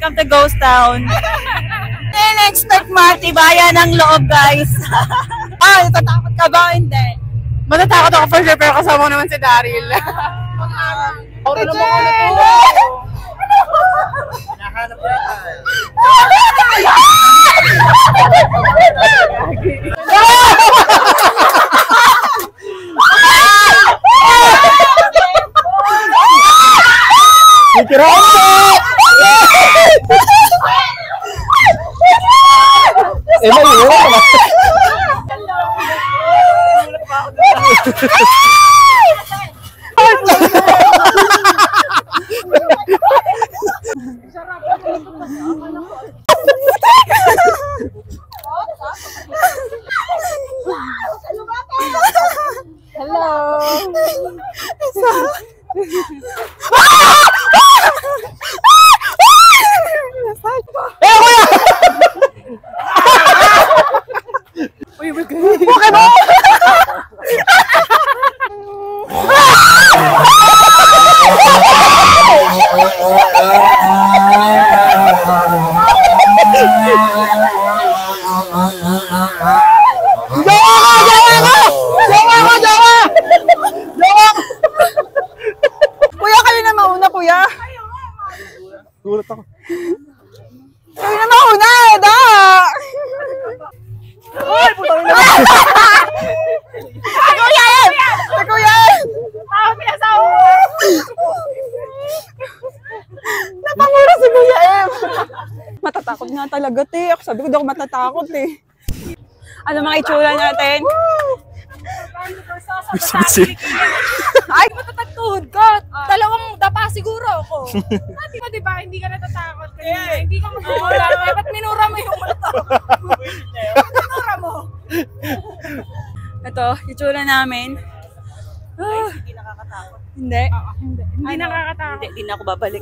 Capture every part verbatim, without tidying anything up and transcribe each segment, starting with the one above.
Welcome to Ghost Town. In-expect matibaya ng loob, guys. Ah, natatakot ka ba? Hindi. Matatakot ako for sure, pero kasama ko naman si Daryl. Ouro naman ako na po. Hinahanap ko yan. Mikirante! Eh, may iwan ka. Hello. Eh, kuya! Uy, we're good. Okay ba? Kuya. Gulat ako. Kayo na mauna, da! Ay, putang ina! Si Kuya yan! Si Kuya yan! Ah, pinasawa mo! Napangura si Kuya M! Matatakot nga talaga, te. Ako sabi ko, di ako matatakot, eh. Ano mga itsura natin? Ay, matatagtuhod ko. Dalawang dapa siguro ako. Sabi mo, di ba, hindi ka natatakot. Kaya hindi ka magmumula. Eh, ba't minura mo yung multo? Ba't minura mo? Ito, itsura namin. Ah, hindi nakakatakot. Hindi? Hindi. Hindi nakakatakot. Hindi, na ako babalik.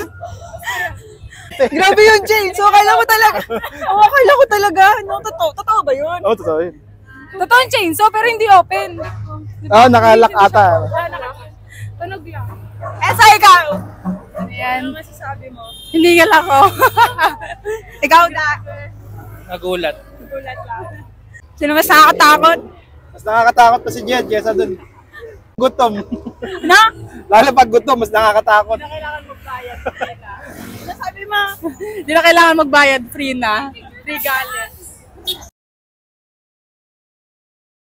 Grabe yun, James. So, akala ko talaga. Oh, akala ko talaga. No, totoo. Totoo ba yun? Oo, totoo yun. Totoo yung chainsaw, pero hindi open. Ah, nakalak ata. Tunog lang. Eh, sa ikaw? Ayan. Ano masasabi mo? Hindi ka lang ako. Ikaw na. Nagulat. Nagulat lang. Sino mas nakakatakot? Mas nakakatakot pa si Jed kesa dun. Gutom. Na? Lalo pag gutom, mas nakakatakot. Hindi na kailangan magbayad. Free na. Sabi mo? Hindi na kailangan magbayad. Free na. Free galit.